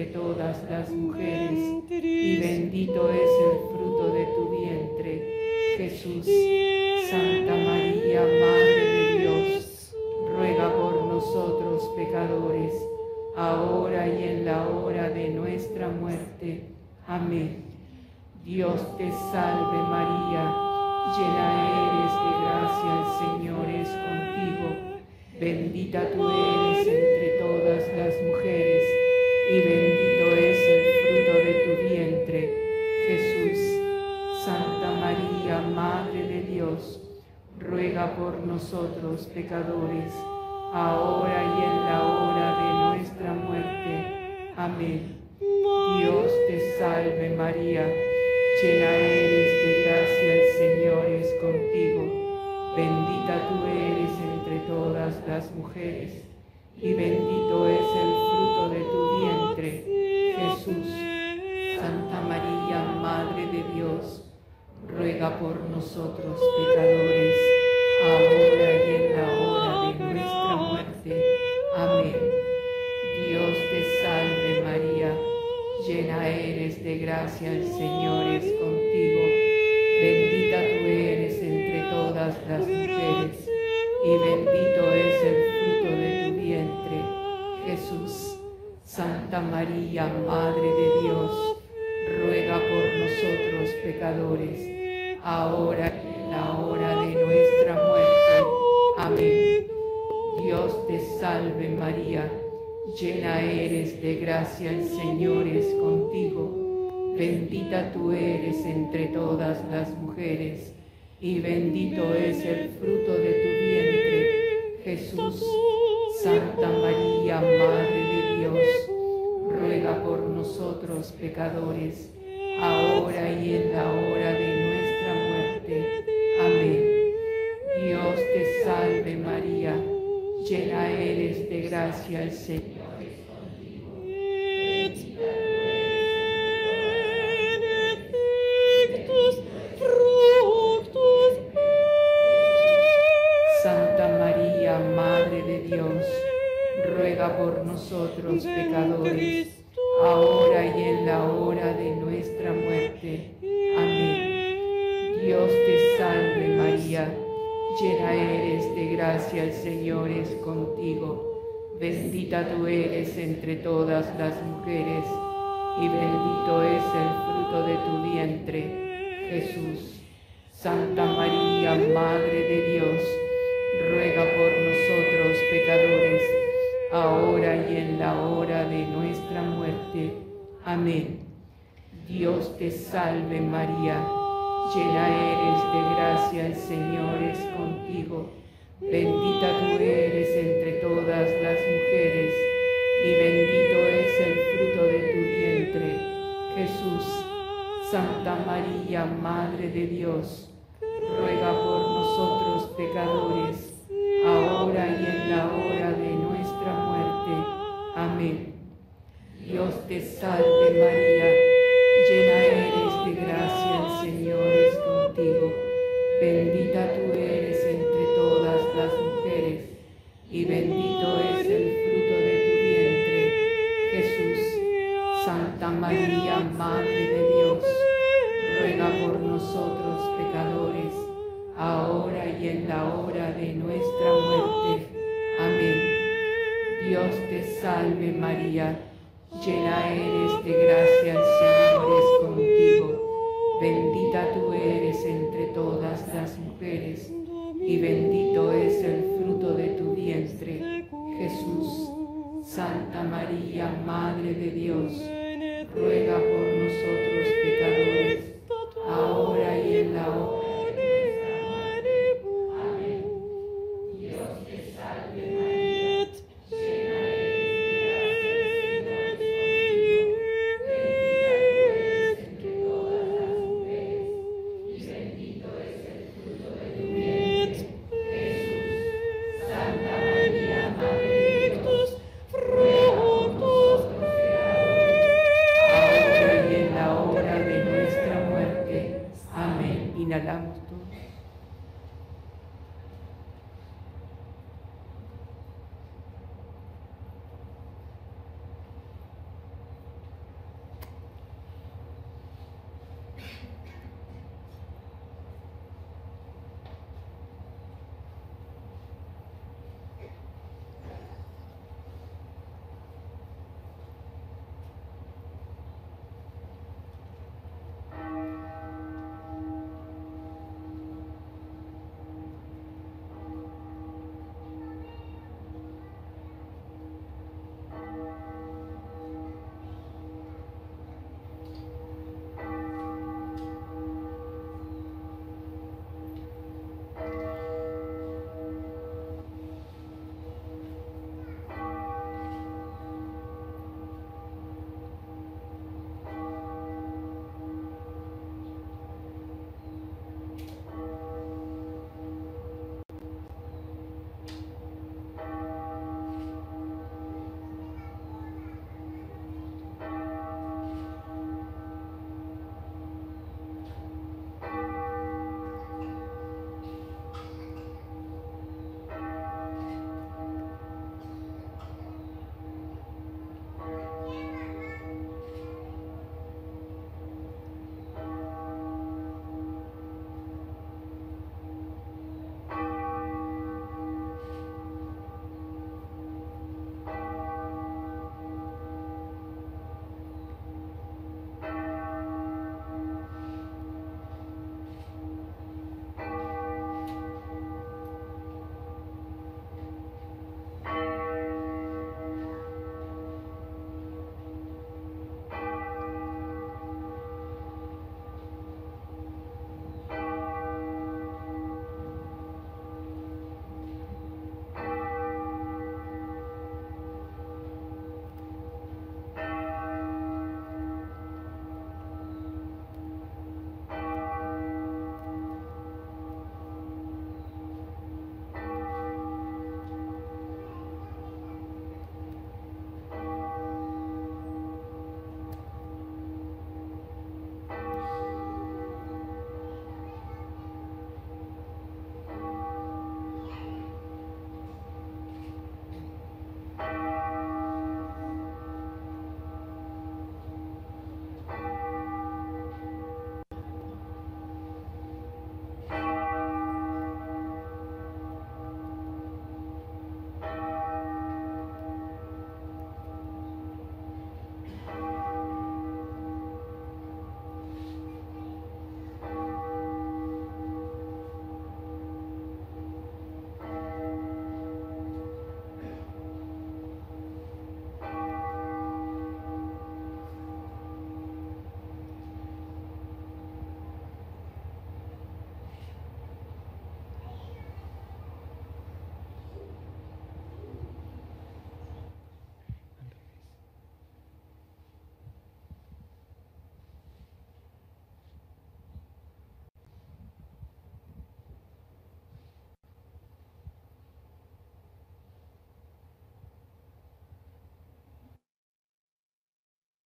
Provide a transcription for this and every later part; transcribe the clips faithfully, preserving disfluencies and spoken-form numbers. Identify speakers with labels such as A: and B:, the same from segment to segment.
A: entre todas las mujeres, y bendito es el fruto de tu vientre, Jesús. Santa María, Madre de Dios, ruega por nosotros pecadores, ahora y en la hora de nuestra muerte. Amén. Dios te salve María, llena eres de gracia, el Señor es contigo. Bendita tú eres entre todas las mujeres, y bendito es el fruto de tu vientre, Jesús. Santa María, Madre de Dios, ruega por nosotros pecadores, ahora y en la hora de nuestra muerte. Amén. Dios te salve María, llena eres de gracia, el Señor es contigo. Bendita tú eres entre todas las mujeres, y bendito es el fruto de tu vientre, Jesús. Santa María, Madre de Dios, ruega por nosotros pecadores, ahora y en la hora de nuestra muerte. Amén. Dios te salve María, llena eres de gracia, el Señor es contigo. Bendita tú eres entre todas las mujeres, y bendito es el fruto de tu vientre, Jesús. Santa María, Madre de Dios, ruega por nosotros pecadores, ahora y en la hora de nuestra muerte. Amén. Dios te salve María, llena eres de gracia, el Señor es contigo. Bendita tú eres entre todas las mujeres, y bendito es el fruto de tu vientre, Jesús. Santa María, Madre de Dios, ruega por nosotros pecadores, ahora y en la hora de nuestra muerte. Amén. Dios te salve María, llena eres de gracia, el Señor. Ruega por nosotros pecadores, ahora y en la hora de nuestra muerte. Amén. Dios te salve María, llena eres de gracia, el Señor es contigo. Bendita tú eres entre todas las mujeres, y bendito es el fruto de tu vientre, Jesús. Santa María, Madre de Dios, ruega por nosotros pecadores, ahora y en la hora de nuestra muerte. Amén. Dios te salve María, llena eres de gracia, el Señor es contigo. Bendita tú eres entre todas las mujeres, y bendito es el fruto de tu vientre, Jesús. Santa María, Madre de Dios, ruega por nosotros pecadores, ahora y en la hora de nuestra muerte. Amén. Dios te salve María, llena eres de gracia, el Señor es contigo. Bendita tú eres entre todas las mujeres, y bendito es el fruto de tu vientre, Jesús. Santa María, Madre de Dios, ruega por nosotros pecadores, ahora y en la hora de nuestra muerte. Amén. Dios te salve María, llena eres de gracia, el Señor es contigo. Bendita tú eres entre todas las mujeres, y bendito es el fruto de tu vientre, Jesús. Santa María, Madre de Dios, ruega por nosotros pecadores, ahora y en la hora. Ahora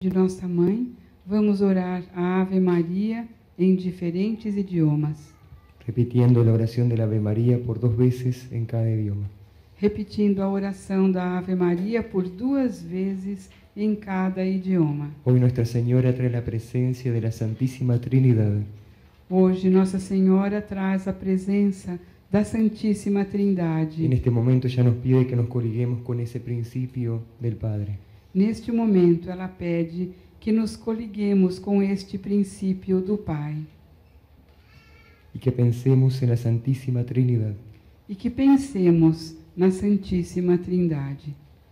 B: de Nossa Mãe, vamos orar a Ave Maria em diferentes idiomas.
C: Repitiendo la oración de la Ave María por dos veces en cada idioma.
B: Repetindo a oração da Ave Maria por duas vezes em cada idioma.
C: Hoy Nuestra Señora trae la presencia de la Santísima Trinidad.
B: Hoje Nossa Senhora traz a presença da Santíssima Trindade.
C: En este momento ya nos pide que nos coliguemos con ese principio del Padre.
B: Neste momento ela pede que nos coliguemos com este princípio do Pai.
C: Y que pensemos en la Santísima Trinidad.
B: E que pensemos na Santíssima Trindade.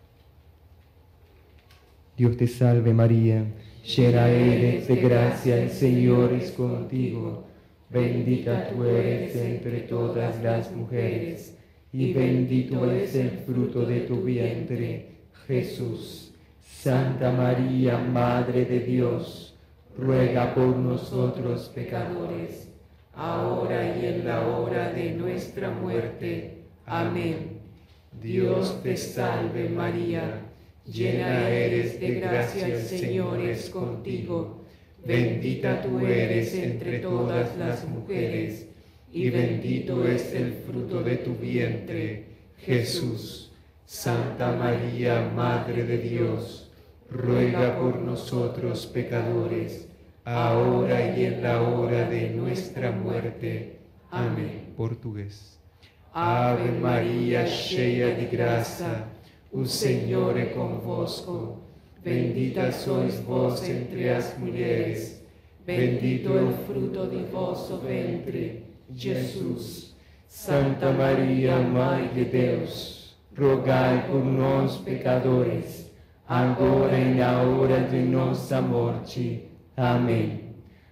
C: Dios te salve María, llena eres de gracia, el Señor es contigo. Bendita tú eres entre todas las mujeres, y bendito es el fruto de tu vientre, Jesús. Santa María, Madre de Dios, ruega por nosotros pecadores, ahora y en la hora de nuestra muerte. Amén. Dios te salve María, llena eres de gracia, el Señor es contigo. Bendita tú eres entre todas las mujeres, y bendito es el fruto de tu vientre, Jesús. Santa María, Madre de Dios, ruega por nosotros pecadores, ahora y en la hora de nuestra muerte. Amén. Portugués. Ave Maria, cheia de graça, o Senhor é convosco. Bendita sois vós entre as mulheres, bendito é o fruto de vosso ventre, Jesus. Santa Maria, Mãe de Deus, rogai por nós, pecadores, agora e na hora de nossa morte. Amém.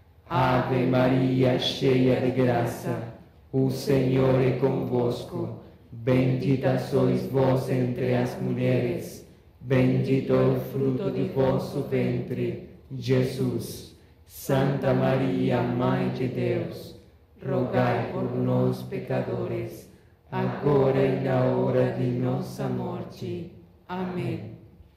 C: Ave Maria, cheia de graça, o Senhor é convosco. Bendita sois vós entre as mulheres, bendito é o fruto de vosso ventre, Jesus. Santa Maria, Mãe de Deus, rogai por nós, pecadores, agora e na hora de nossa morte. Amém.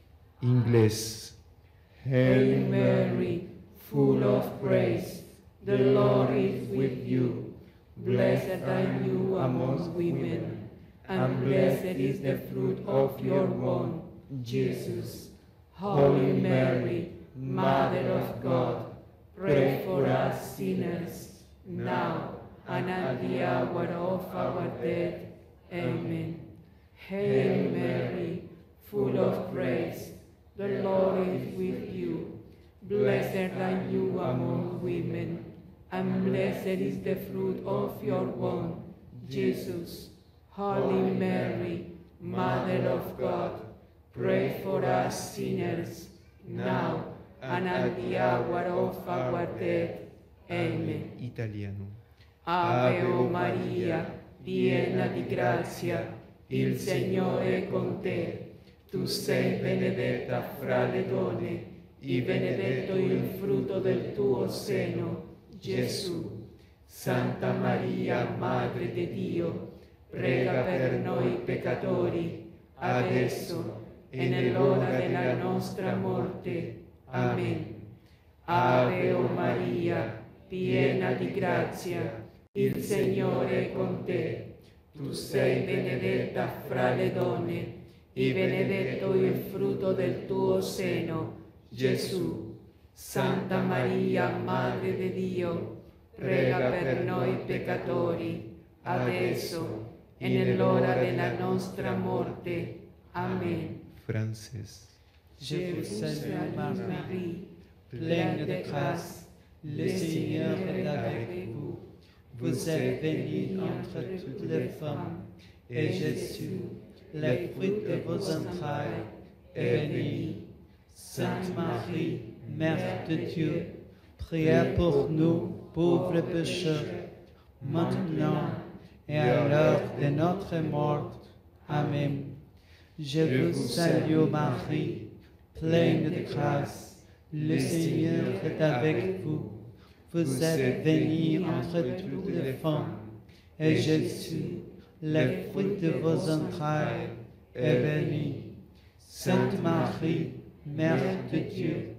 C: Inglês. Hail Mary, full of grace, the Lord is with you. Blessed are you among women, and blessed is the fruit of your womb, Jesus. Holy Mary, Mother of God, pray for us sinners, now and at the hour of our death. Amen. Hail Mary, full of grace, the Lord is with you. Blessed are you among women, and blessed is the fruit of your womb, Jesus. Holy Mary, Mother of God, pray for us sinners, now and at the hour of our death. Amen. Italiano. Ave Maria, piena di grazia, il Signore è con te. Tu sei benedetta fra le donne, e benedetto il frutto del tuo seno, Gesù. Santa Maria, Madre di Dio, prega per noi peccatori, adesso e nell'ora della nostra morte. Amen. Ave Maria, piena di grazia, il Signore è con te. Tu sei benedetta fra le donne, e benedetto il frutto del tuo seno, Gesù. Santa Maria, Madre di Dio, prega per noi peccatori, adesso e nell'ora della nostra morte. Amen. Francés.
D: Je vous salue Marie, pleine de grâce, le Seigneur est avec vous. Vous êtes bénie entre toutes les femmes, et Jésus, le fruit de vos entrailles, est béni. Sainte Marie, Mère de Dieu, priez pour nous, pauvres pécheurs, maintenant et à l'heure de notre mort. Amen. Je vous salue Marie, pleine de grâce, le Seigneur est avec vous. Vous êtes bénie entre toutes les femmes, et Jésus, le fruit de vos entrailles, est béni. Sainte Marie, Mère de Dieu,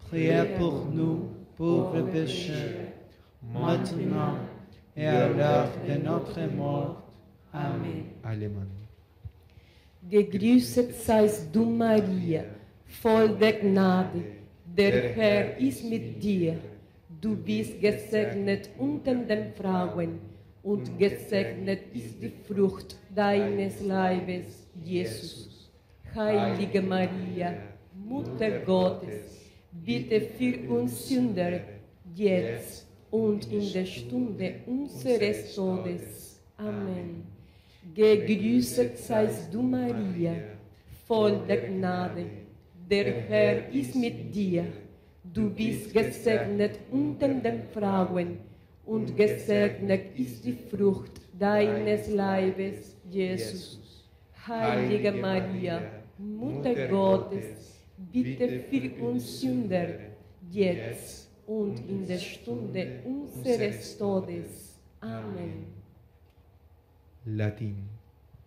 D: priez pour nous, pauvres pécheurs, maintenant et à l'heure de notre mort. Amen.
C: Alemán.
E: Gegrüßet seist du, Maria, voll der Gnade, der Herr ist mit dir. Du bist gesegnet unter den Frauen, und gesegnet ist die Frucht deines Leibes, Jesus. Heilige Maria, Mutter Gottes, bitte für uns Sünder, jetzt und in der Stunde unseres Todes. Amen. Gegrüßet seist du, Maria, voll der Gnade, der Herr ist mit dir. Du bist gesegnet unter den Frauen, und gesegnet ist die Frucht deines Leibes, Jesus. Heilige Maria, Mutter Gottes, bitte für uns Sünder, jetzt und in der Stunde unseres Todes. Amen.
C: Latín.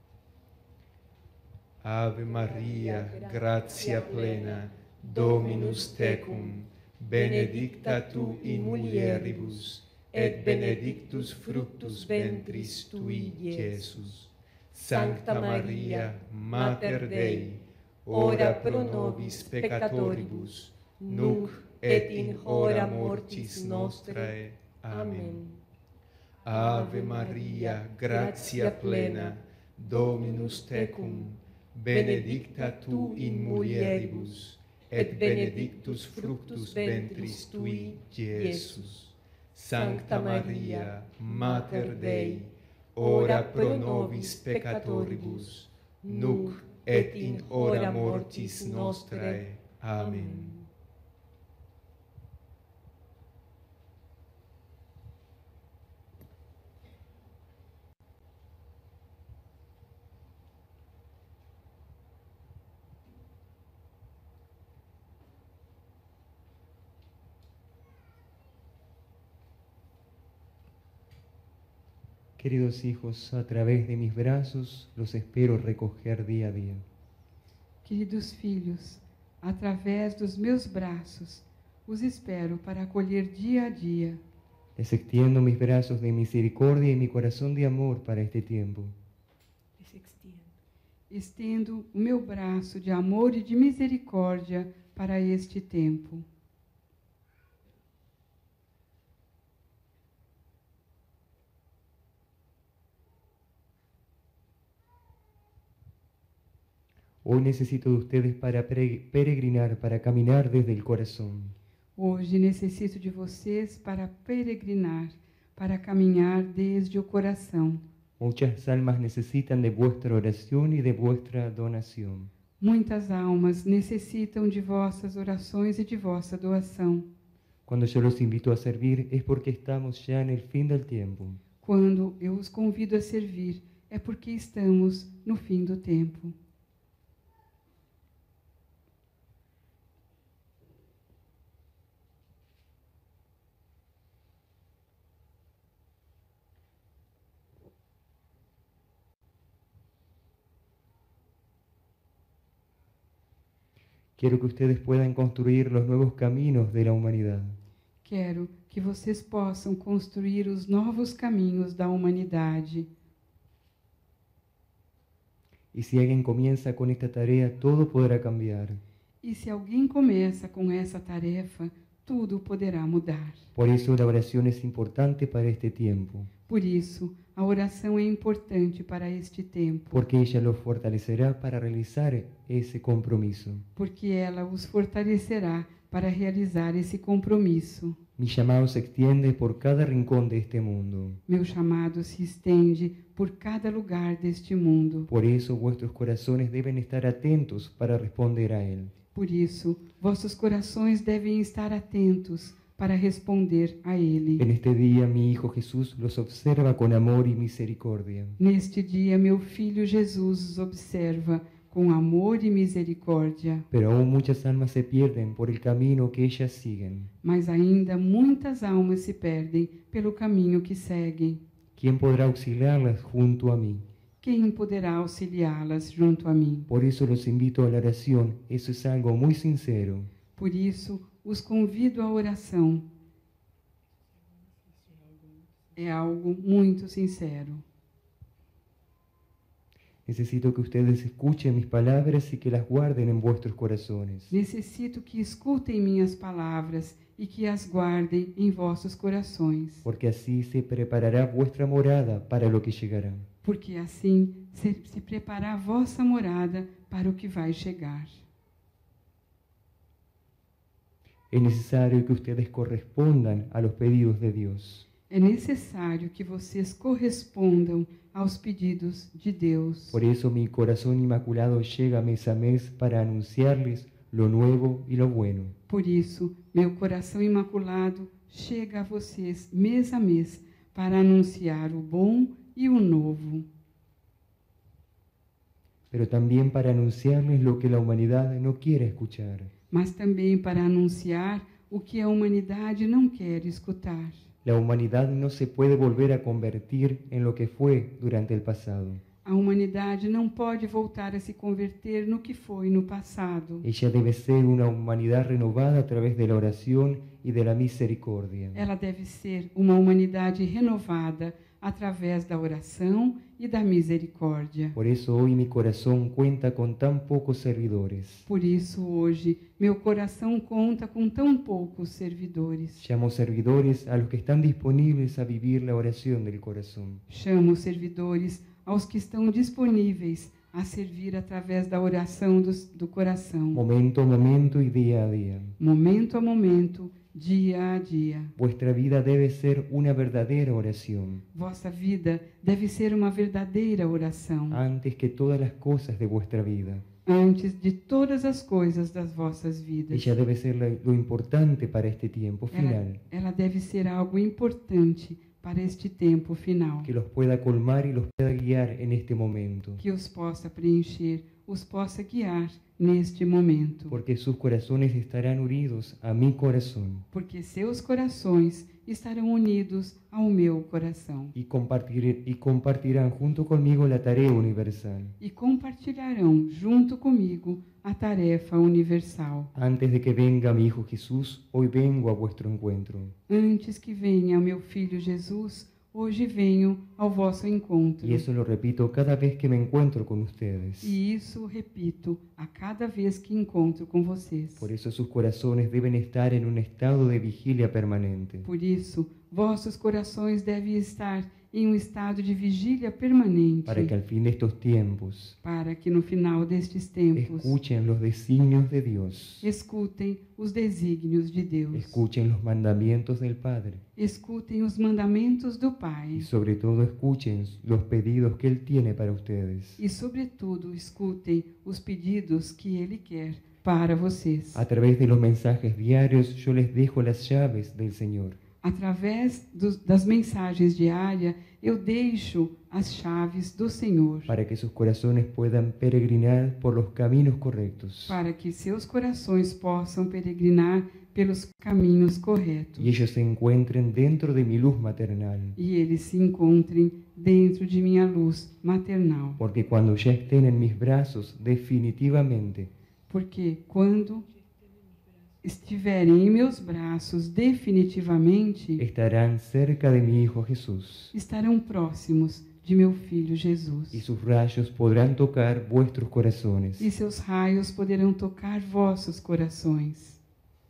C: Ave Maria, gratia plena, Dominus tecum, benedicta tu in mulieribus, et benedictus fructus ventris tui, Iesus. Sancta Maria, Mater Dei, ora pro nobis peccatoribus, nunc et in hora mortis nostrae. Amen. Ave Maria, gratia plena, Dominus tecum, benedicta tu in mulieribus, et benedictus fructus ventris tui, Iesus. Sancta Maria, Mater Dei, ora pro nobis peccatoribus, nunc et in hora mortis nostrae. Amen. Queridos hijos, a través de mis brazos los espero recoger día a día.
B: Queridos filhos, através dos meus braços, os espero para acolher dia a dia.
C: Les extiendo mis brazos de misericordia y mi corazón de amor para este tiempo.
B: Estendo o meu braço de amor e de misericórdia para este tempo.
C: Hoy necesito de ustedes para peregrinar, para caminar desde el corazón.
B: Hoje necessito de vocês para peregrinar, para caminhar desde o coração.
C: Muchas almas necesitan de vuestra oración y de vuestra donación.
B: Muitas almas necessitam de vossas orações e de vossa doação.
C: Cuando yo los invito a servir es porque estamos ya en el fin del tiempo.
B: Quando eu os convido a servir, é porque estamos no fim do tempo.
C: Quiero que ustedes puedan construir los nuevos caminos de la humanidad.
B: Quero que vocês possam construir os novos caminhos da humanidade.
C: Y si alguien comienza con esta tarea, todo podrá cambiar.
B: E se alguém começa com essa tarefa, tudo poderá mudar.
C: Por eso la oración es importante para este tiempo.
B: Por isso, a oração é importante para este tempo.
C: Porque ella los fortalecerá para realizar ese compromiso.
B: Porque ela os fortalecerá para realizar esse compromisso.
C: Mi llamado se extiende por cada rincón de este mundo.
B: Meu chamado se estende por cada lugar deste mundo.
C: Por eso vuestros corazones deben estar atentos para responder a él.
B: Por isso, vossos corações devem estar atentos para responder a Ele.
C: En este día mi Hijo Jesús los observa con amor y misericordia.
B: Neste dia, meu Filho Jesus os observa com amor e misericórdia.
C: Pero aún muchas almas se pierden por el camino que ellas siguen.
B: Mas ainda muitas almas se perdem pelo caminho que seguem.
C: ¿Quién podrá auxiliarlas junto a mí?
B: Quem poderá auxiliá-las junto a mim?
C: Por eso los invito a la oración. Eso es algo muy sincero.
B: Por isso, os convido à oração. É algo muito sincero.
C: Necesito que ustedes escuchen mis palabras y que las guarden en vuestros corazones.
B: Necessito que escutem minhas palavras e que as guardem em vossos corações,
C: Porque así se preparará vuestra morada para lo que llegará.
B: porque assim se, se preparar a vossa morada para o que vai chegar.
C: Es necesario que ustedes correspondan a los pedidos de Dios.
B: É necessário que vocês correspondam aos pedidos de Deus.
C: Por eso mi corazón inmaculado llega mes a mes para anunciarles lo nuevo y lo bueno.
B: Por isso, meu coração imaculado chega a vocês mês a mês para anunciar o bom e o novo,
C: Pero también para anunciarles lo que la humanidad no quiere escuchar.
B: mas também para anunciar o que a humanidade não quer escutar.
C: La humanidad no se puede volver a convertir en lo que fue durante el pasado.
B: A humanidade não pode voltar a se converter no que foi no passado.
C: Ella debe ser una humanidad renovada a través de la oración y de la misericordia.
B: Ela deve ser uma humanidade renovada através da oração e da misericórdia.
C: Por eso hoy mi corazón cuenta con tan pocos servidores.
B: Por isso, hoje, meu coração conta com tão poucos servidores.
C: Llamo servidores a los que están disponibles a vivir la oración del corazón.
B: Chamo servidores aos que estão disponíveis a servir através da oração do, do coração,
C: Momento a momento y día a día.
B: momento a momento, dia a dia.
C: Vuestra vida debe ser una verdadera oración,
B: Vossa vida deve ser uma verdadeira oração,
C: antes que todas las cosas de vuestra vida.
B: antes de todas as coisas das vossas vidas.
C: Ella debe ser la- lo importante para este tiempo
B: Ela,
C: final,
B: ela deve ser algo importante para este tempo final,
C: que los pueda colmar y los pueda guiar en este momento,
B: que os possa preencher, os possa guiar neste momento,
C: porque sus corazones estarán unidos a mi corazón
B: porque seus corações estarão unidos ao meu coração
C: y, compartir- y compartirán junto conmigo la tarea universal.
B: e compartilharão junto comigo a tarefa universal.
C: Antes de que venga mi Hijo Jesús, hoy vengo a vuestro encuentro.
B: Antes que venha o meu filho Jesus, hoje venho ao vosso encontro.
C: Y eso lo repito cada vez que me encuentro con ustedes.
B: E isso repito a cada vez que encontro com vocês.
C: Por eso sus corazones deben estar en un estado de vigilia permanente,
B: Por isso, vossos corações devem estar em um estado de vigília permanente,
C: para que al fin de estos tiempos
B: para que no final destes tempos
C: escuchen los designios de Dios,
B: escutem os desígnios de Deus,
C: escuchen los mandamientos del Padre
B: escutem os mandamentos do Pai
C: y sobre todo escuchen los pedidos que Él tiene para ustedes.
B: e, sobretudo, escutem os pedidos que Ele quer para vocês.
C: A través de los mensajes diarios yo les dejo las llaves del Señor.
B: Através dos, das mensagens diárias, eu deixo as chaves do Senhor,
C: para que sus corazones puedan peregrinar por los caminos correctos
B: para que seus corações possam peregrinar pelos caminhos corretos
C: y ellos se encuentren dentro de mi luz maternal.
B: e eles se encontrem dentro de minha luz maternal.
C: Porque cuando ya estén en mis brazos definitivamente,
B: Porque quando estiverem em meus braços definitivamente,
C: estarán cerca de mi Hijo Jesús
B: estarão próximos de meu filho Jesus.
C: y sus rayos podrán tocar vuestros corazones.
B: E seus raios poderão tocar vossos corações.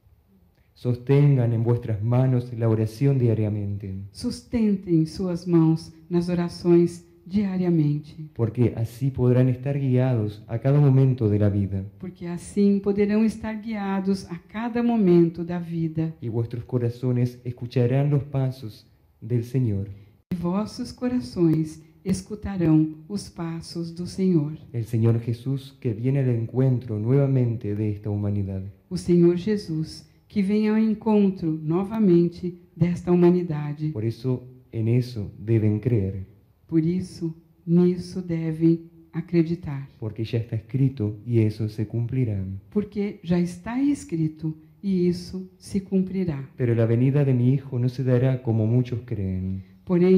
C: Sostengan en vuestras manos la oración diariamente,
B: Sustentem suas mãos nas orações diariamente,
C: porque así podrán estar guiados a cada momento de la vida
B: porque assim poderão estar guiados a cada momento da vida,
C: y vuestros corazones escucharán los pasos del Señor,
B: e vossos corações escutarão os passos do Senhor,
C: el Señor Jesús que viene al encuentro nuevamente de esta humanidad.
B: o Senhor Jesus, que vem ao encontro novamente desta humanidade.
C: Por eso en eso deben creer,
B: Por isso, nisso devem acreditar,
C: porque ya está escrito y eso se cumplirá.
B: porque já está escrito e isso se cumprirá.
C: Pero la venida de mi Hijo no se dará como muchos creen.
B: Porém,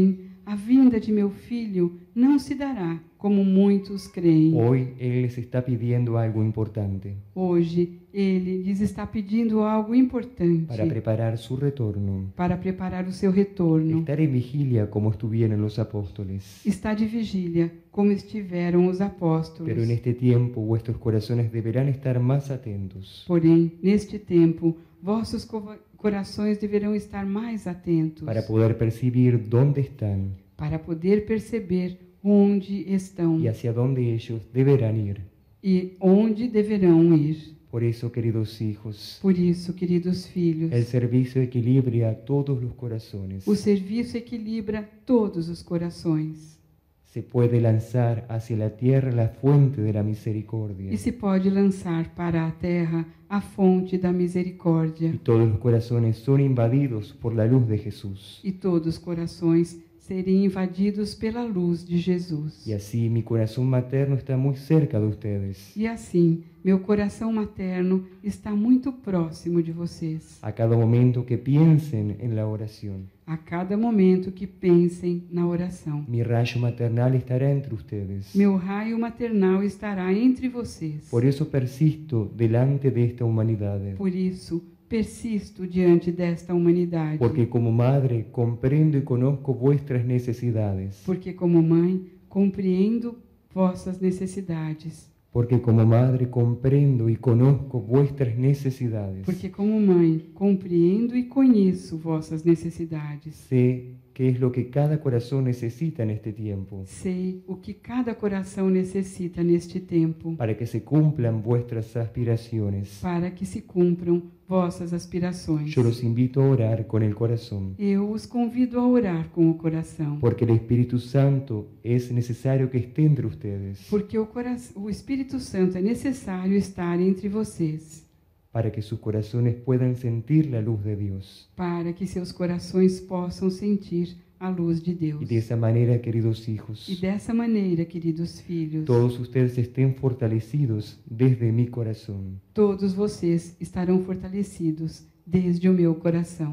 B: a vinda de meu filho não se dará como muitos creem.
C: Hoy Él les está pidiendo algo importante
B: Hoje, Ele lhes está pedindo algo importante
C: para preparar su retorno.
B: para preparar o seu retorno.
C: Estar en vigilia como estuvieron los apóstoles.
B: Está de vigília, como estiveram os apóstolos.
C: Pero en este tiempo vuestros corazones deberán estar más atentos,
B: Porém, neste tempo, vossos co- corações deverão estar mais atentos
C: para poder percibir dónde están
B: para poder perceber onde estão
C: y hacia dónde ellos deberán ir.
B: e onde deverão ir.
C: Por eso, queridos hijos,
B: Por isso, queridos filhos,
C: el servicio equilibra todos los corazones.
B: o serviço equilibra todos os corações
C: Se puede lanzar hacia la tierra la fuente de la misericordia
B: e se pode lançar para a terra a fonte da
C: y
B: misericórdia,
C: todos los corazones son invadidos por la luz de Jesús.
B: e todos os corações serem invadidos pela luz de Jesus.
C: Y así mi corazón materno está muy cerca de ustedes.
B: E assim, meu coração materno está muito próximo de vocês.
C: A cada momento que piensen en la oración,
B: A cada momento que pensem na oração,
C: mi rayo maternal estará entre ustedes.
B: meu raio maternal estará entre vocês.
C: Por eso persisto delante de esta humanidad,
B: Por isso, persisto diante desta humanidade.
C: porque como madre comprendo y conozco vuestras necesidades,
B: Porque, como mãe, compreendo vossas necessidades.
C: porque como madre comprendo y conozco vuestras necesidades.
B: Porque, como mãe, compreendo e conheço vossas necessidades.
C: Sé qué es lo que cada corazón necesita en este tiempo,
B: Sei o que cada coração necessita neste tempo,
C: para que se cumplan vuestras aspiraciones.
B: para que se cumpram vossas aspirações.
C: Yo los invito a orar con el corazón,
B: Eu os convido a orar com o coração,
C: porque el Espíritu Santo es necesario que esté entre ustedes,
B: porque o, cora- o Espírito Santo é necessário estar entre vocês,
C: para que sus corazones puedan sentir la luz de Dios.
B: para que seus corações possam sentir a luz de Deus.
C: Y de esa manera, queridos
B: E
C: hijos,
B: dessa maneira, queridos filhos,
C: todos ustedes estén fortalecidos desde mi corazón.
B: todos vocês estarão fortalecidos desde o meu coração.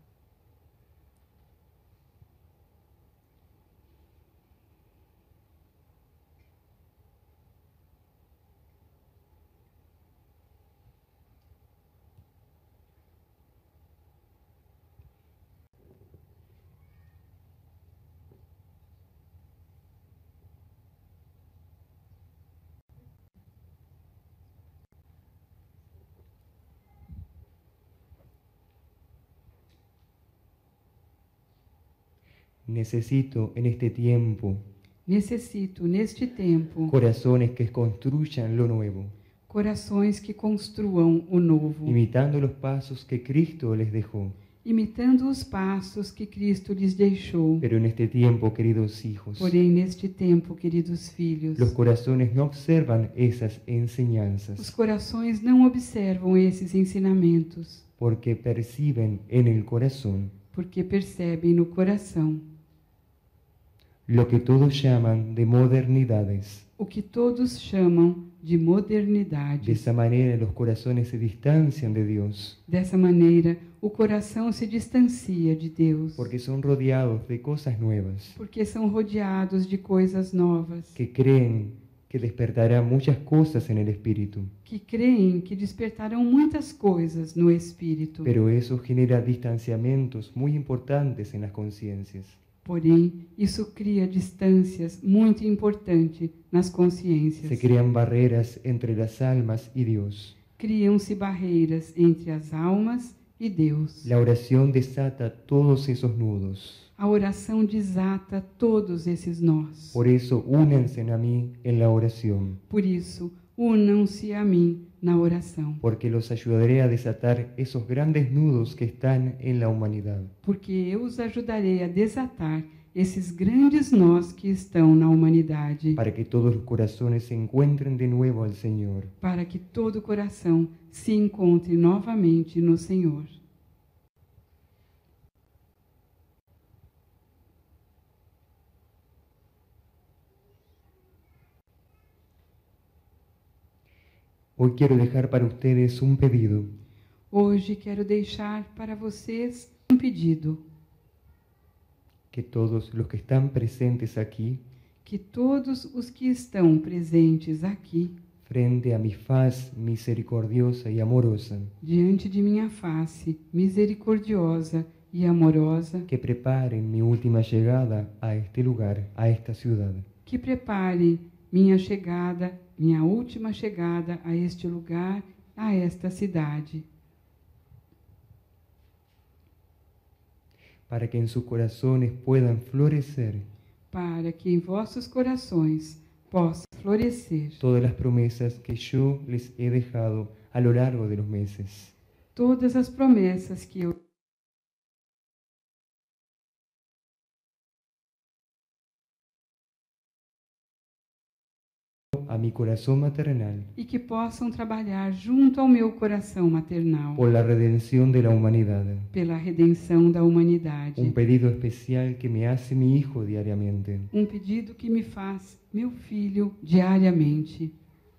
C: Necesito en este tiempo
B: Necessito, neste tempo,
C: corazones que construyan lo nuevo,
B: corações que construam o novo,
C: imitando los pasos que Cristo les dejó.
B: imitando os passos que Cristo lhes deixou.
C: Pero en este tiempo, queridos hijos,
B: Porém, neste tempo, queridos filhos,
C: los corazones no observan esas
B: os
C: enseñanzas,
B: corações não observam esses ensinamentos,
C: porque perciben en el corazón
B: porque percebem no coração
C: lo que todos llaman de modernidades.
B: o que todos chamam de
C: De
B: modernidade.
C: esa manera los corazones se distancian de Dios,
B: Dessa maneira, o coração se distancia de Deus,
C: porque son rodeados de cosas nuevas,
B: porque são rodeados de coisas novas,
C: que creen que despertará muchas cosas en el espíritu,
B: que creem que despertarão muitas coisas no espírito.
C: pero eso genera distanciamientos muy importantes en las conciencias.
B: Porém, isso cria distâncias muito importantes nas consciências.
C: Se crean barreras entre las almas y Dios.
B: Criam-se barreiras entre as almas e Deus.
C: La oración desata todos esos nudos.
B: A oração desata todos esses nós.
C: Por eso, únanse a mí en la oración,
B: Por isso, unam-se a mim na oração,
C: porque los ayudaré a desatar esos grandes nudos que están en la humanidad.
B: porque eu os ajudarei a desatar esses grandes nós que estão na humanidade,
C: Para que todos los corazones se encuentren de nuevo al Señor.
B: para que todo coração se encontre novamente no Senhor.
C: Hoy quiero dejar para ustedes un pedido.
B: Hoje quero deixar para vocês um pedido.
C: que todos los que están presentes aquí,
B: que todos os que estão presentes aqui,
C: frente a mi faz misericordiosa y amorosa,
B: diante de minha face misericordiosa e amorosa,
C: que preparen mi última llegada a este lugar, a esta ciudad,
B: que prepare minha chegada, minha última chegada a este lugar, a esta cidade,
C: para que en sus corazones puedan florecer
B: para que em vossos corações possa florescer
C: todas las promesas que yo les he dejado a lo largo de los meses.
B: todas as promessas que eu
C: A mi corazón maternal,
B: e que possam trabalhar junto ao meu coração maternal,
C: por la redención de la humanidad.
B: pela redenção da humanidade.
C: Un pedido especial que me hace mi hijo diariamente.
B: Um pedido que me faz meu filho diariamente.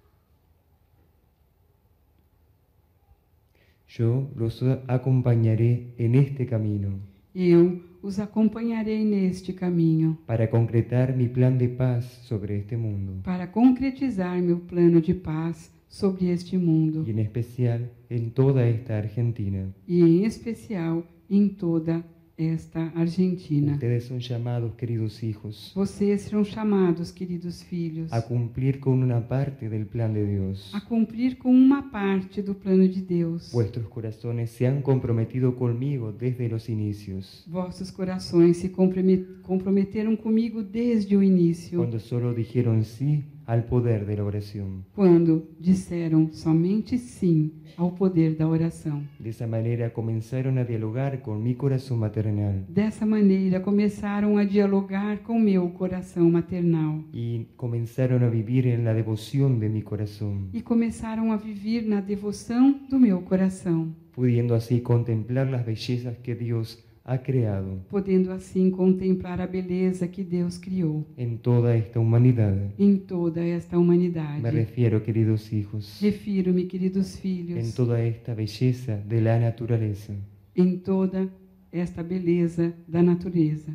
C: Yo los acompañaré en este camino
B: Eu os acompanharei neste caminho
C: para concretar mi plan de paz sobre este mundo
B: para concretizar meu plano de paz sobre este mundo
C: y en especial en toda esta Argentina.
B: e, em especial, em toda esta Argentina.
C: Ustedes son llamados, queridos hijos,
B: Vocês serão chamados, queridos filhos,
C: a cumplir con una parte del plan de Dios.
B: a cumprir com uma parte do plano de Deus.
C: Vuestros corazones se han comprometido conmigo desde los inicios,
B: Vossos corações se comprome- comprometeram comigo desde o início,
C: cuando solo dijeron sí al poder de la oración.
B: quando disseram somente sim ao poder da oração.
C: De esa manera comenzaron a dialogar con mi corazón maternal
B: Dessa maneira, começaram a dialogar com meu coração maternal
C: y comenzaron a vivir en la devoción de mi corazón,
B: e começaram a viver na devoção do meu coração,
C: pudiendo así contemplar las bellezas que Dios ha creado
B: podendo assim contemplar a beleza que Deus criou
C: en toda esta humanidad.
B: em toda esta
C: Me
B: humanidade.
C: refiero, queridos hijos,
B: Refiro-me, queridos
C: en
B: filhos,
C: toda esta belleza de la naturaleza.
B: em toda esta beleza da natureza.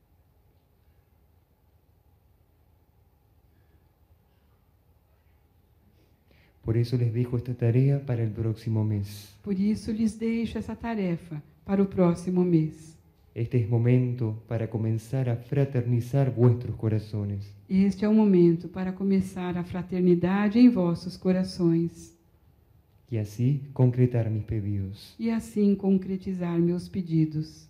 C: Por eso les dejo esta tarea para el próximo mes.
B: Por isso lhes deixo essa tarefa para o próximo mês.
C: Este es momento para comenzar a fraternizar vuestros corazones.
B: Este é o momento para começar a fraternidade em vossos corações
C: Y así concretar mis pedidos.
B: e assim concretizar meus pedidos.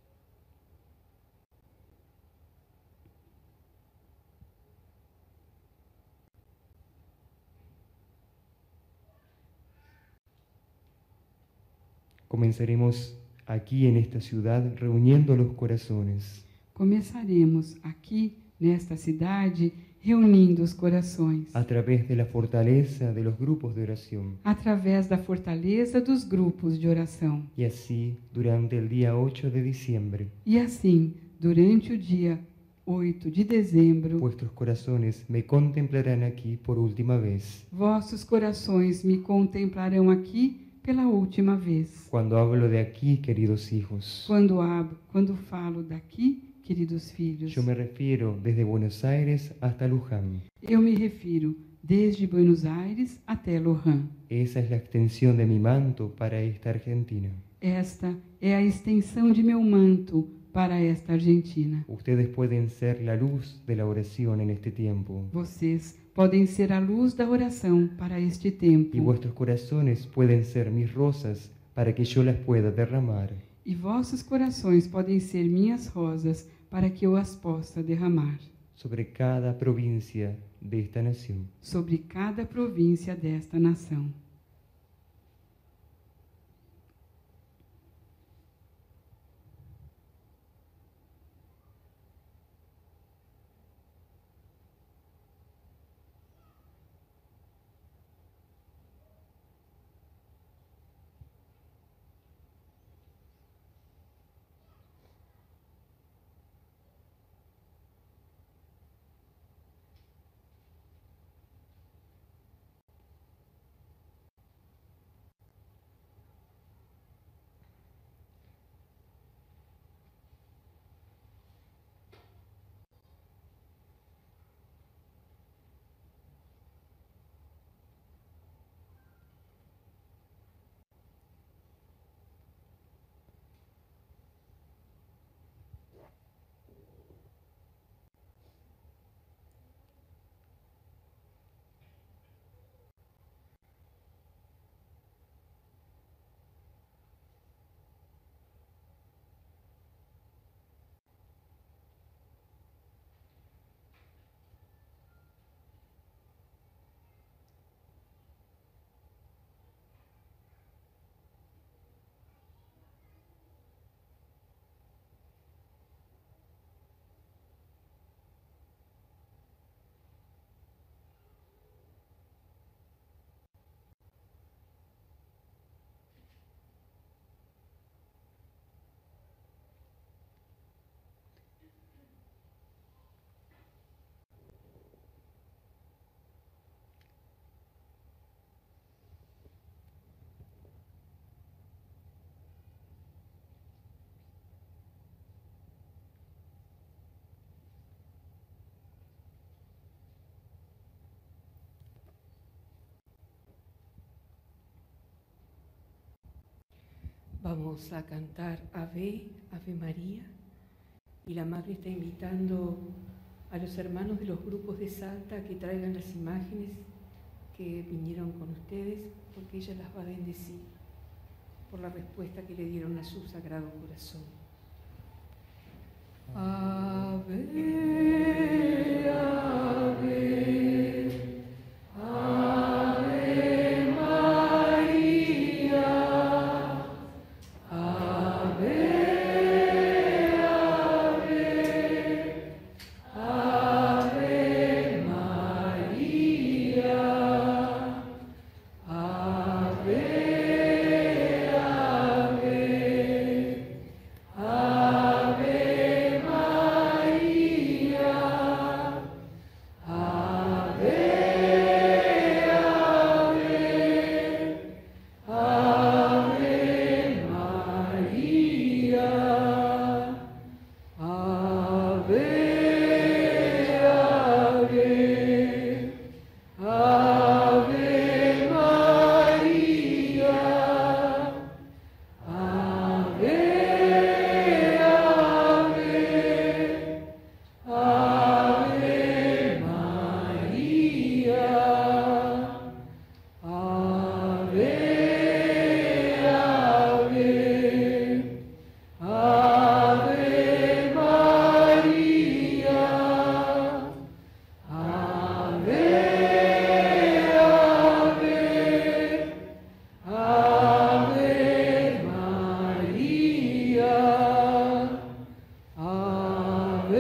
C: Comenzaremos aquí en esta ciudad reuniendo los corazones.
B: Começaremos aqui, nesta cidade, reunindo os corações,
C: A través de la fortaleza de los grupos de oración.
B: através da fortaleza dos grupos de oração.
C: Y así, durante el día ocho de diciembre,
B: E assim, durante o dia oito de dezembro,
C: vuestros corazones me contemplarán aquí por última vez.
B: vossos corações me contemplarão aqui pela última vez.
C: Cuando hablo de aquí, queridos hijos,
B: Quando abro, quando falo daqui, queridos filhos,
C: yo me refiero desde Buenos Aires hasta Luján.
B: eu me refiro desde Buenos Aires até Lohan.
C: Esa es la extensión de mi manto para esta Argentina.
B: Esta é a extensão de meu manto para esta Argentina.
C: Ustedes pueden ser la luz de la oración en este tiempo.
B: Vocês podem ser a luz da oração para este tempo.
C: Y vuestros corazones pueden ser mis rosas para que yo las pueda derramar.
B: E vossos corações podem ser minhas rosas para que eu as possa derramar
C: sobre cada provincia de esta nación.
B: sobre cada província desta nação.
A: Vamos a cantar Ave, Ave María, y la Madre está invitando a los hermanos de los grupos de Salta a que traigan las imágenes que vinieron con ustedes, porque ella las va a bendecir por la respuesta que le dieron a su Sagrado Corazón. Ave, Ave, Ave María, Ave, Ave, Ave María, Ave, Ave, Ave María, Ave, Ave, Ave María, Ave, Ave, Ave María, Ave, Ave, Ave María, Ave, Ave, Ave María, Ave, Ave, Ave María, Ave,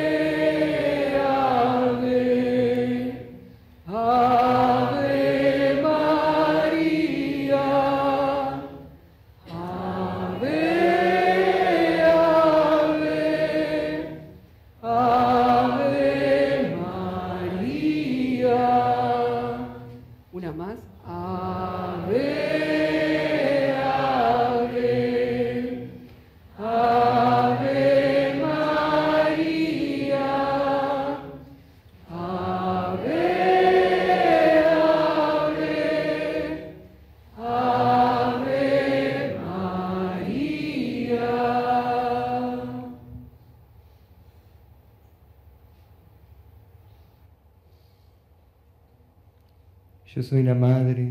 A: Ave, Ave María, Ave, Ave, Ave María. Una más. Ave, Ave, Ave María, Ave, Ave, Ave María.
C: Yo soy la madre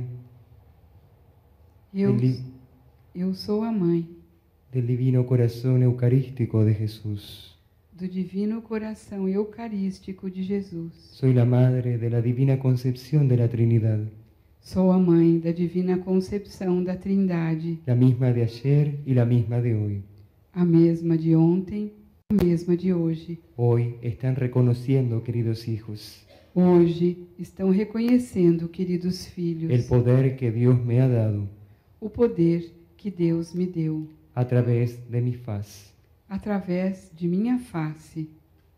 B: Eu,
C: del, di-
B: eu sou a mãe
C: del divino corazón eucarístico de Jesús.
B: do Divino Coração Eucarístico de Jesus.
C: Soy la madre de la divina concepción de la Trinidad,
B: Sou a mãe da Divina Concepção da Trindade,
C: la misma de ayer y la misma de hoy.
B: a mesma de ontem, a mesma de hoje.
C: Hoy están reconociendo, queridos hijos,
B: Hoje estão reconhecendo, queridos filhos,
C: el poder que Dios me ha dado
B: o poder que Deus me deu
C: a través de mi faz.
B: através de minha face.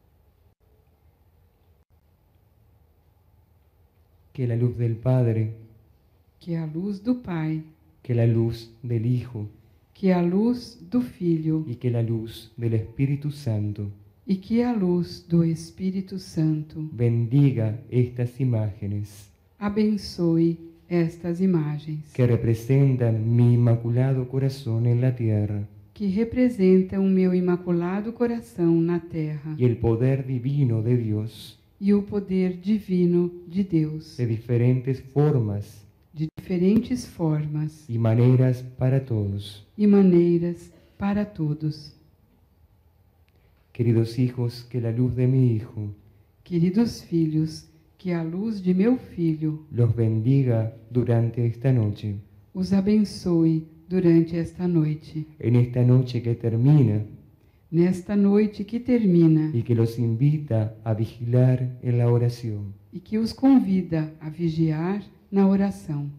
C: Que la luz del Padre,
B: Que a luz do Pai,
C: que la luz del Hijo
B: que a luz do Filho
C: y que la luz del Espíritu Santo
B: e que a luz do Espírito Santo
C: bendiga estas imágenes
B: abençoe estas imagens
C: que representan mi inmaculado corazón en la tierra
B: que representam o meu imaculado coração na terra
C: y el poder divino de Dios
B: e o poder divino de Deus
C: de diferentes formas
B: de diferentes formas
C: y maneras para todos.
B: e maneiras para todos.
C: Queridos hijos, que la luz de mi Hijo
B: Queridos filhos, que a luz de meu Filho
C: los bendiga durante esta noche,
B: os abençoe durante esta noite,
C: en esta noche que termina
B: nesta noite que termina
C: y que los invita a vigilar en la oración.
B: e que os convida a vigiar na oração.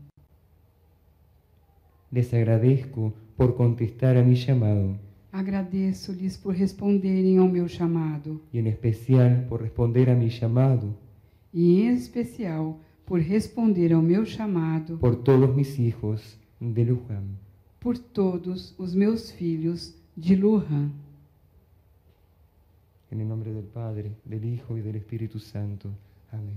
C: Les agradezco por contestar a mi llamado
B: Agradeço-lhes por responderem ao meu chamado
C: y en especial por responder a mi llamado
B: e, em especial, por responder ao meu chamado
C: por todos mis hijos de Luján.
B: por todos os meus filhos de Lujan.
C: En el nombre del Padre, del Hijo y del Espíritu Santo. Amén.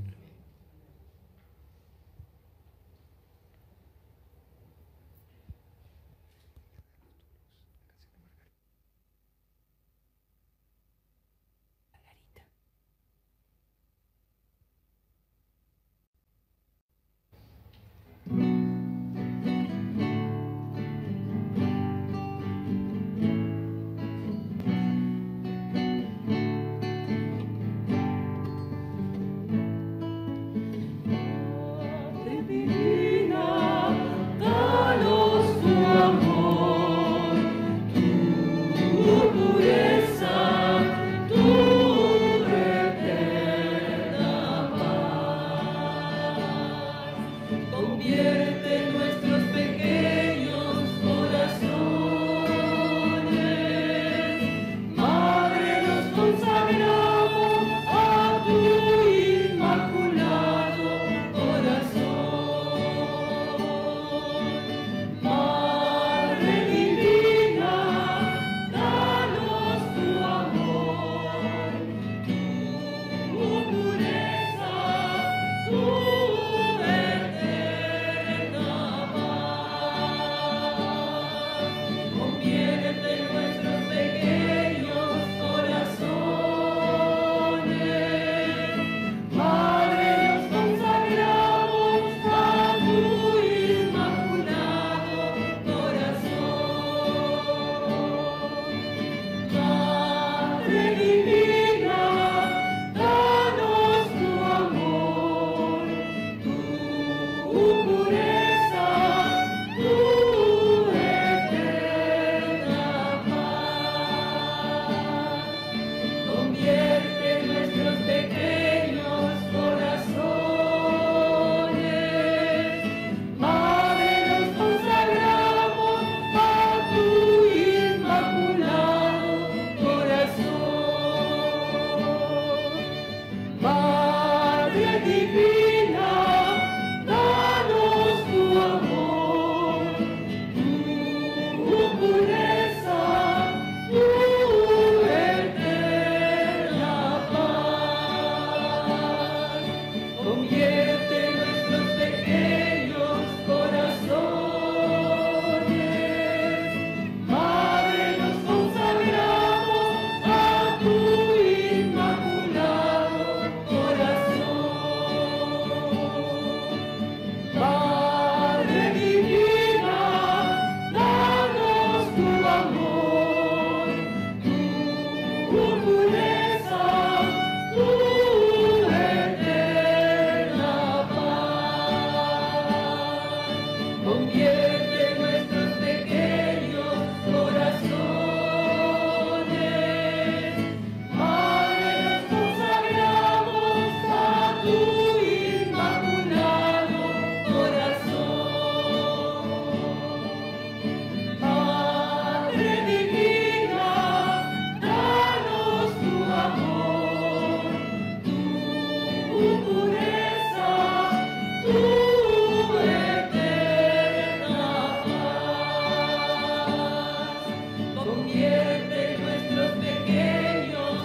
E: convierte nuestros pequeños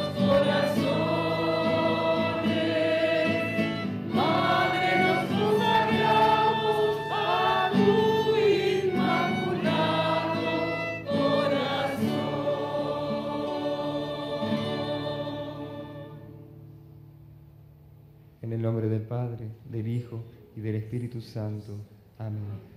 E: corazones. Madre, nos consagramos a tu inmaculado corazón.
C: En el nombre del Padre, del Hijo y del Espíritu Santo. Amén.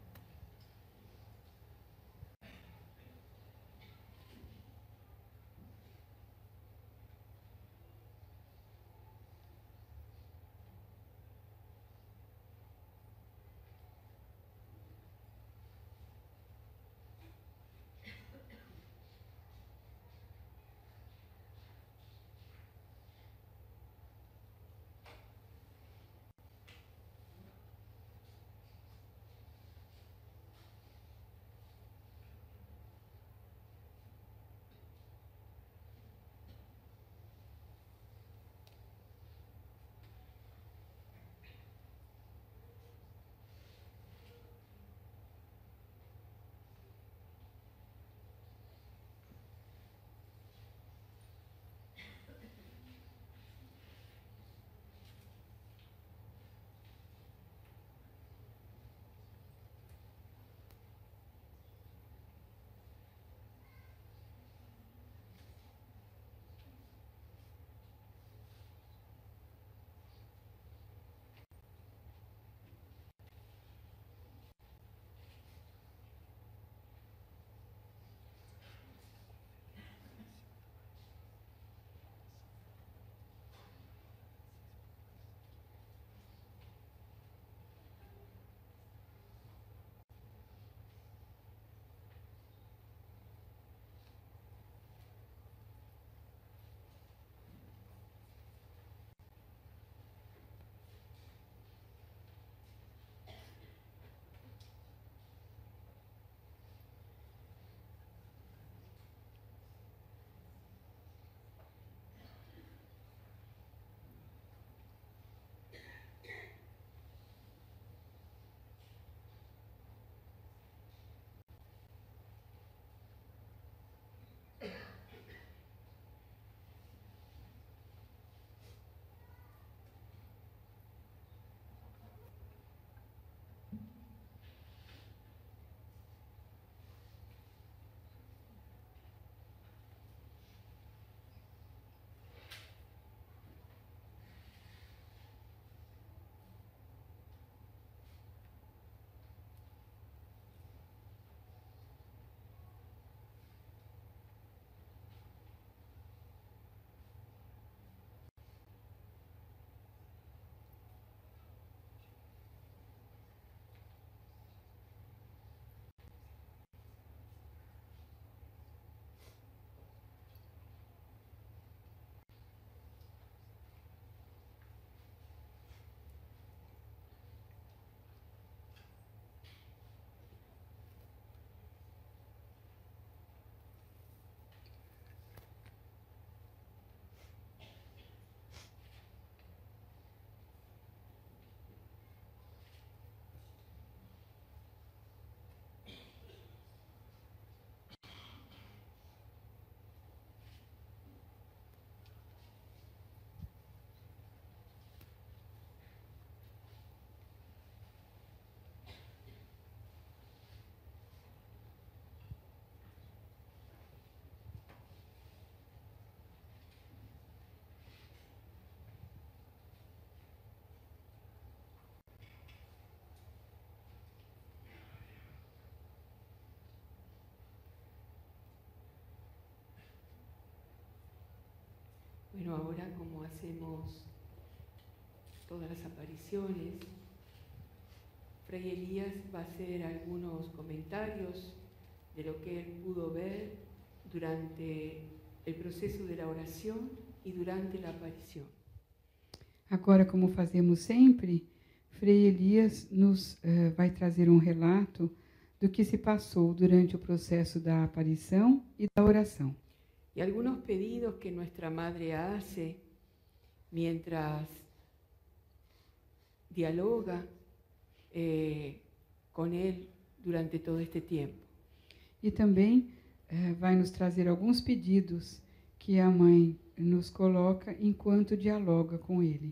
A: Bueno, ahora como hacemos todas las apariciones, Fray Elías va a hacer algunos comentarios de lo que él pudo ver durante el proceso de la oración e durante a aparição.
B: Agora, como fazemos sempre, Frei Elias nos uh, vai trazer um relato do que se passou durante o processo da aparição e da oração.
A: Y algunos pedidos que nuestra Madre hace mientras dialoga eh, con Él durante todo este tiempo.
B: E também eh, vai nos trazer alguns pedidos que a mãe nos coloca enquanto dialoga com ele.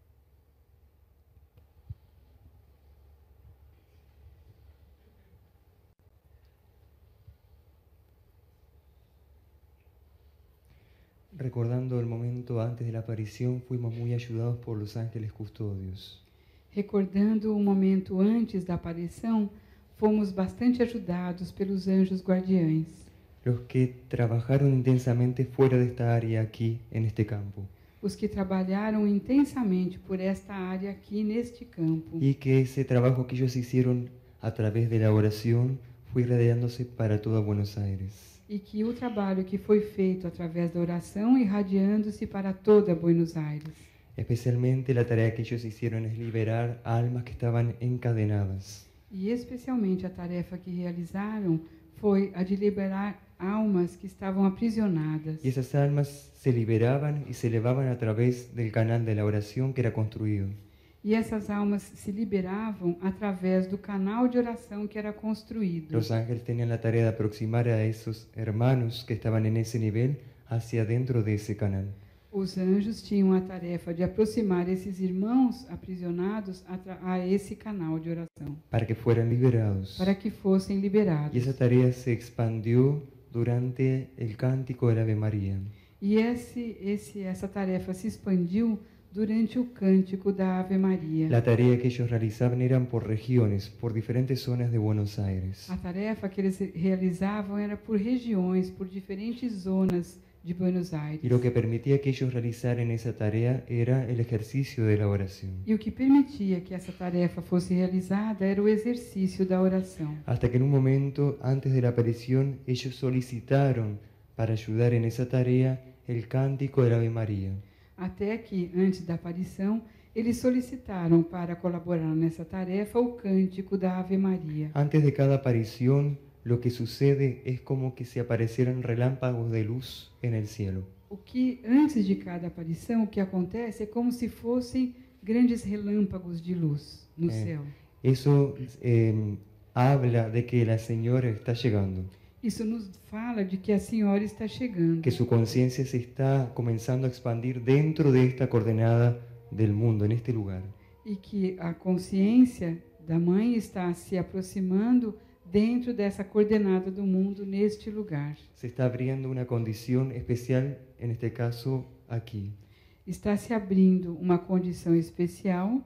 C: Recordando el momento antes de la aparición, fuimos muy ayudados por los ángeles custodios.
B: Recordando o momento antes da aparição, fomos bastante ajudados pelos anjos guardiães,
C: Los que trabajaron intensamente fuera de esta área aquí, en este campo.
B: os que trabalharam intensamente por esta área aqui neste campo,
C: Y que ese trabajo que ellos hicieron a través de la oración fue irradiándose para toda Buenos Aires.
B: e que o trabalho que foi feito através da oração irradiando-se para toda Buenos Aires.
C: Especialmente la tarea que ellos hicieron es liberar almas que estaban encadenadas.
B: E especialmente a tarefa que realizaram foi a de liberar almas que estavam aprisionadas.
C: Y esas almas se liberaban y se elevaban a través del canal de la oración que era construido.
B: E essas almas se liberavam através do canal de oração que era construído.
C: Los ángeles tenían la tarea de aproximar a esos hermanos que estaban en ese nivel hacia dentro de ese canal.
B: Os anjos tinham a tarefa de aproximar esses irmãos aprisionados a, tra- a esse canal de oração,
C: Para que fueran liberados.
B: para que fossem liberados.
C: Y esa tarea se expandió durante el cántico del Ave María.
B: E esse, esse, essa tarefa se expandiu durante o cântico da Ave Maria.
C: La tarea que ellos realizaban eran por regiones, por diferentes zonas de Buenos Aires.
B: A tarefa que eles realizavam era por regiões, por diferentes zonas de Buenos Aires.
C: Y lo que permitía que ellos realizaran esa tarea era el ejercicio de la oración.
B: E o que permitia que essa tarefa fosse realizada era o exercício da oração.
C: Hasta que en un momento, antes de la aparición, ellos solicitaron para ayudar en esa tarea el cántico del Ave María.
B: Até que, antes da aparição, eles solicitaram para colaborar nessa tarefa o cântico da Ave Maria.
C: Antes de cada aparición, lo que sucede es como que se aparecieran relámpagos de luz en el cielo.
B: O que, antes de cada aparição, o que acontece é como se fossem grandes relâmpagos de luz no
C: É.
B: céu.
C: Eso eh, habla de que la Señora está llegando,
B: Isso nos fala de que a Senhora está chegando,
C: que su conciencia se está comenzando a expandir dentro de esta coordenada del mundo, en este lugar.
B: e que a consciência da Mãe está se aproximando dentro dessa coordenada do mundo, neste lugar.
C: Se está abriendo una condición especial, en este caso aquí,
B: Está se abrindo uma condição especial,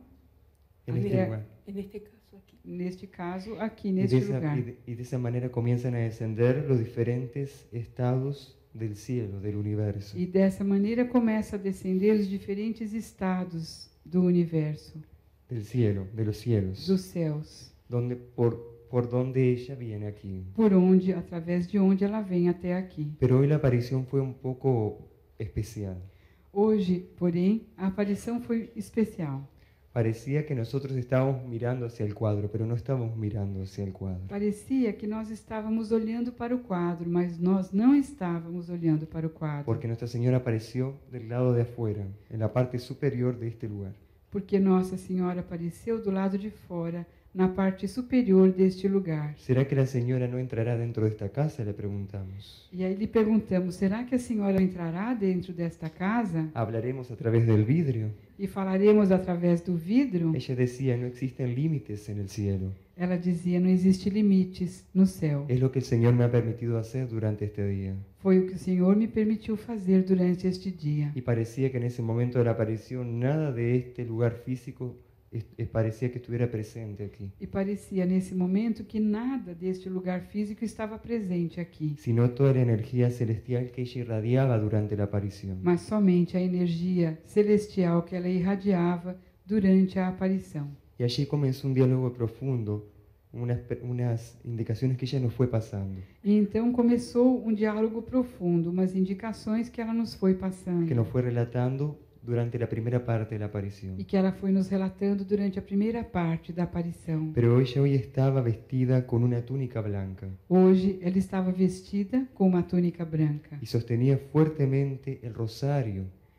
C: en este
B: Mira.
C: lugar.
E: En este caso aquí.
B: neste caso, aqui,
C: Y de,
B: neste
C: esa,
B: lugar.
C: y de- y de esa manera comienzan a descender los diferentes estados del cielo, del universo.
B: E dessa maneira começa a descender os diferentes estados do universo,
C: Del cielo, de los cielos,
B: dos céus,
C: donde, por, por donde ella viene aquí.
B: por onde, através de onde ela vem até aqui.
C: Pero hoy la aparición fue un poco especial.
B: Hoje, porém, a aparição foi especial.
C: Parecía que nosotros estábamos mirando hacia el cuadro, pero no estábamos mirando hacia el cuadro.
B: Parecia que nós estávamos olhando para o quadro, mas nós não estávamos olhando para o quadro,
C: Porque Nuestra Señora apareció del lado de afuera, en la parte superior de este lugar.
B: porque Nossa Senhora apareceu do lado de fora, na parte superior deste lugar.
C: ¿Será que la Señora no entrará dentro de esta casa? Le preguntamos.
B: E aí lhe perguntamos: será que a senhora entrará dentro desta casa?
C: ¿Hablaremos a través del vidrio?
B: E falaremos através do vidro?
C: Ella decía, no existen límites en el cielo.
B: Ela dizia: não existe limites no céu.
C: Es lo que el Señor me ha permitido hacer durante este día.
B: Foi o que o Senhor me permitiu fazer durante este dia.
C: Y parecía que en ese momento de la aparición nada de este lugar físico es- es- parecía que estuviera presente aquí,
B: E parecia nesse momento que nada deste lugar físico estava presente aqui,
C: sino toda la energía celestial que ella irradiaba durante la aparición.
B: mas somente a energia celestial que ela irradiava durante a aparição.
C: Y allí comenzó un diálogo profundo, unas, pe- unas indicaciones que ella nos fue pasando,
B: E então começou um diálogo profundo, umas indicações que ela nos foi passando.
C: que nos fue relatando durante la primera parte de la aparición.
B: E que ela foi nos relatando durante a primeira parte da aparição.
C: Pero ella hoy estaba vestida con una túnica blanca
B: Hoje ela estava vestida com uma túnica branca
C: y sostenía fuertemente el rosario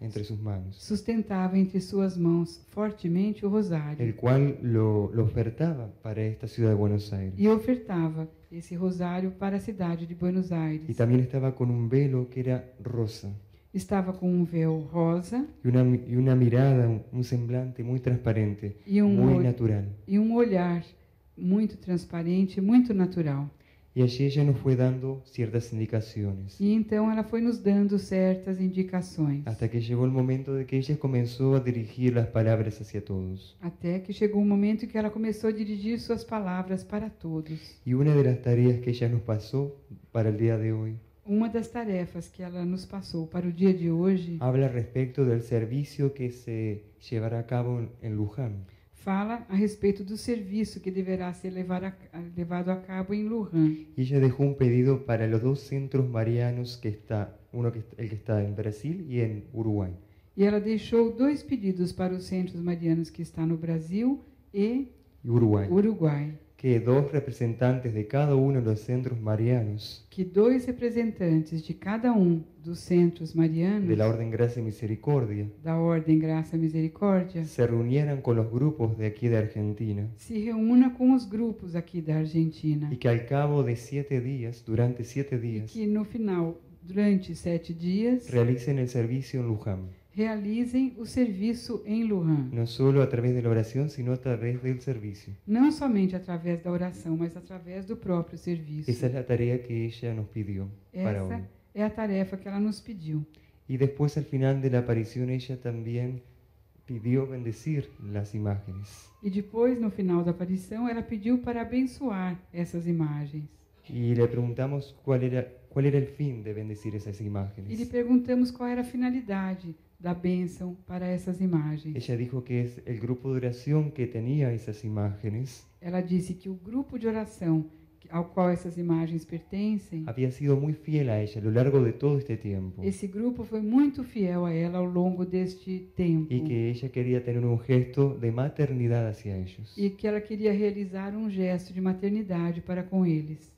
C: entre sus manos,
B: sustentava entre suas mãos fortemente o rosário
C: el cual lo, lo ofertaba para esta ciudad de Buenos Aires.
B: e ofertava esse rosário para a cidade de Buenos
C: Y
B: Aires.
C: también estaba con un velo que era rosa
B: Estava com um véu rosa
C: y una, y una mirada, un, un semblante muy transparente,
B: e um,
C: muy
B: ol-
C: natural.
B: e um olhar muito transparente, muito natural.
C: Y allí ella nos fue dando ciertas indicaciones,
B: E então ela foi nos dando certas indicações,
C: hasta que llegó el momento de que ella comenzó a dirigir las palabras hacia todos.
B: até que chegou um momento em que ela começou a dirigir suas palavras para todos.
C: Y una de las tareas que ella nos pasó para el día de hoy
B: Uma das tarefas que ela nos passou para o dia de hoje
C: habla respecto del servicio que se llevará a cabo en- en Luján.
B: fala a respeito do serviço que deverá ser levar a- levado a cabo em Lujan.
C: Y ella dejó un pedido para los dos centros marianos que está, uno que está- el que está en Brasil y en Uruguay.
B: E ela deixou dois pedidos para os centros marianos que está no Brasil e
C: Y Uruguay.
B: Uruguai,
C: Que dos representantes de cada uno de los centros marianos
B: que dois representantes de cada um dos centros marianos
C: de la Orden Gracia y Misericordia
B: da Ordem Graça e Misericórdia
C: se reunieran con los grupos de aquí de Argentina
B: se reúna com os grupos aqui da Argentina
C: y que al cabo de siete días, durante siete
B: e
C: días,
B: que no final, durante sete dias,
C: realicen el servicio en Luján.
B: realizem o serviço em Lujan.
C: No solo a través de la oración, sino a través del servicio.
B: Não somente através da oração, mas através do próprio serviço.
C: Esa es la tarea que ella nos pidió para hoy.
B: Essa é a tarefa que ela nos pediu.
C: Y después al final de la aparición ella también pidió bendecir las imágenes.
B: E depois, no final da aparição, ela pediu para abençoar essas imagens.
C: Y le preguntamos cuál era, cuál era el fin de bendecir esas
B: E lhe
C: imágenes.
B: perguntamos qual era a finalidade da bênção para essas imagens.
C: Ella dijo que es el grupo de oración que tenía esas imágenes
B: Ela disse que o grupo de oração ao qual essas imagens pertencem,
C: había sido muy fiel a ella a lo largo de todo este tiempo
B: esse grupo foi muito fiel a ela ao longo deste tempo.
C: y que ella quería tener un gesto de maternidad hacia ellos.
B: E que ela queria realizar um gesto de maternidade para com eles.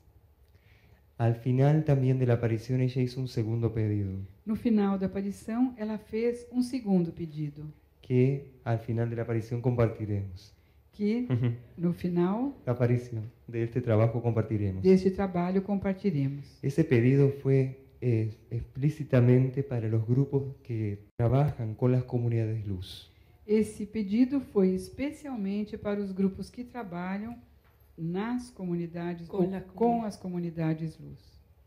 C: Al final también de la aparición ella hizo un segundo pedido,
B: No final da aparição, ela fez um segundo pedido,
C: que al final de la aparición compartiremos.
B: que no final
C: La aparición de este trabajo compartiremos.
B: deste trabalho compartilhemos.
C: Ese pedido fue eh, explícitamente para los grupos que trabajan con las comunidades luz.
B: Esse pedido foi especialmente para os grupos que trabalham nas comunidades
A: Com
B: ou
A: la
B: com
A: comunidade.
B: as comunidades luz.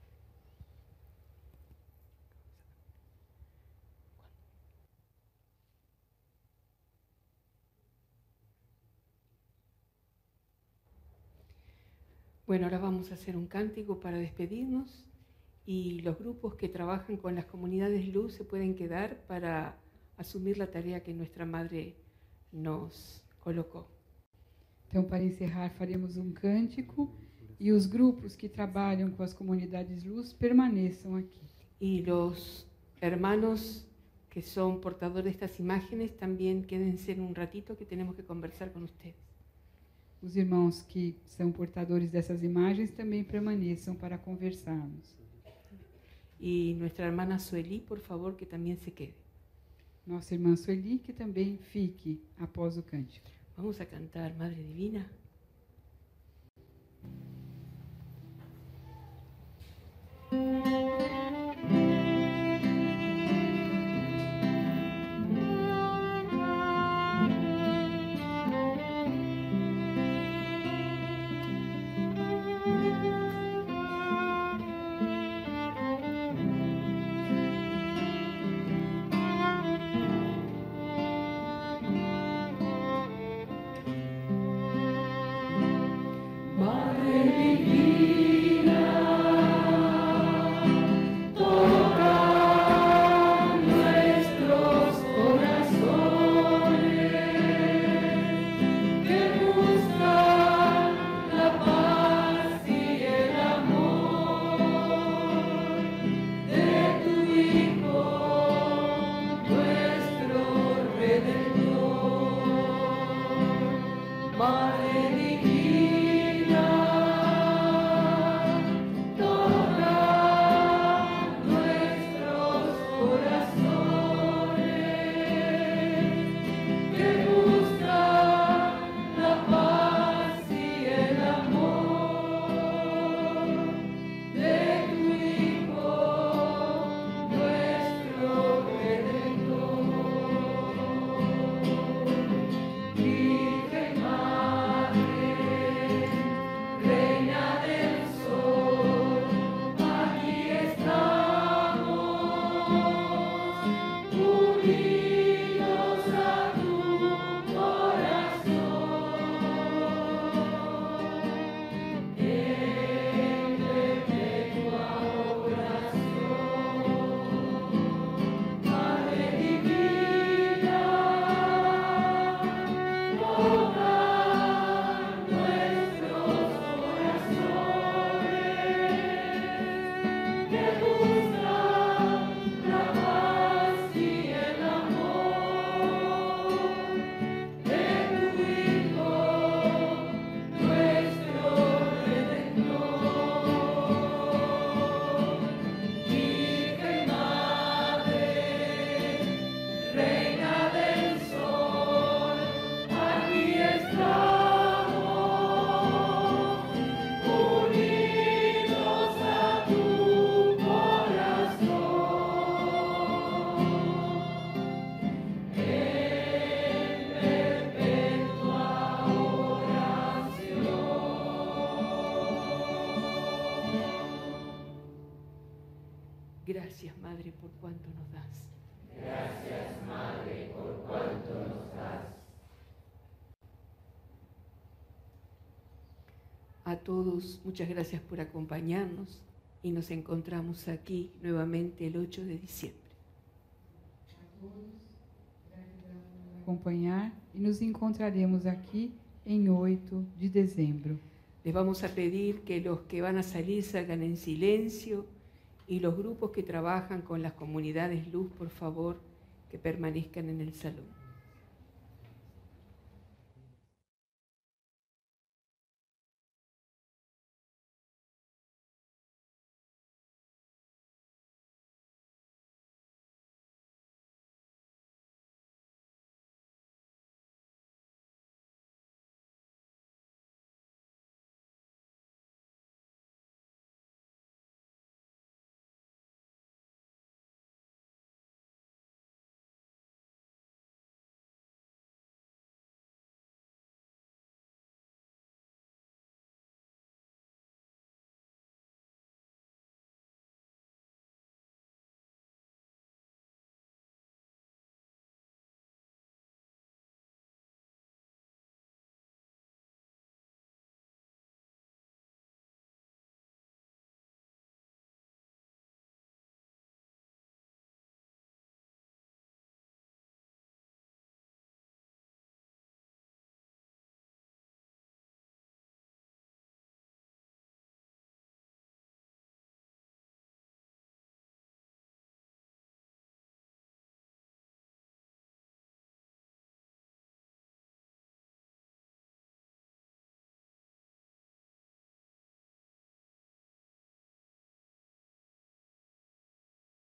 A: Bueno, ahora vamos a hacer un cántico para despedirnos y los grupos que trabajan con las comunidades luz se pueden quedar para asumir la tarea que nuestra Madre nos colocó.
B: Então, para encerrar, faremos um cântico e os grupos que trabalham com as comunidades luz permaneçam aqui.
A: Y los hermanos que son portadores de estas imágenes también quédense en un ratito que tenemos que conversar con ustedes.
B: Os irmãos que são portadores dessas imagens também permaneçam para conversarmos.
A: Y nuestra hermana Sueli, por favor, que también se quede.
B: Nossa irmã Sueli, que também fique após o cântico.
A: Vamos a cantar Madre Divina.
F: Thank
A: Gracias, Madre, por cuanto nos das.
F: Gracias, Madre, por cuanto nos das.
A: A todos, muchas gracias por acompañarnos y nos encontramos aquí nuevamente el ocho de diciembre.
B: Acompanhar e nos encontraremos aqui em oito de dezembro.
A: Les vamos a pedir que los que van a salir salgan en silencio y los grupos que trabajan con las comunidades Luz, por favor, que permanezcan en el salón.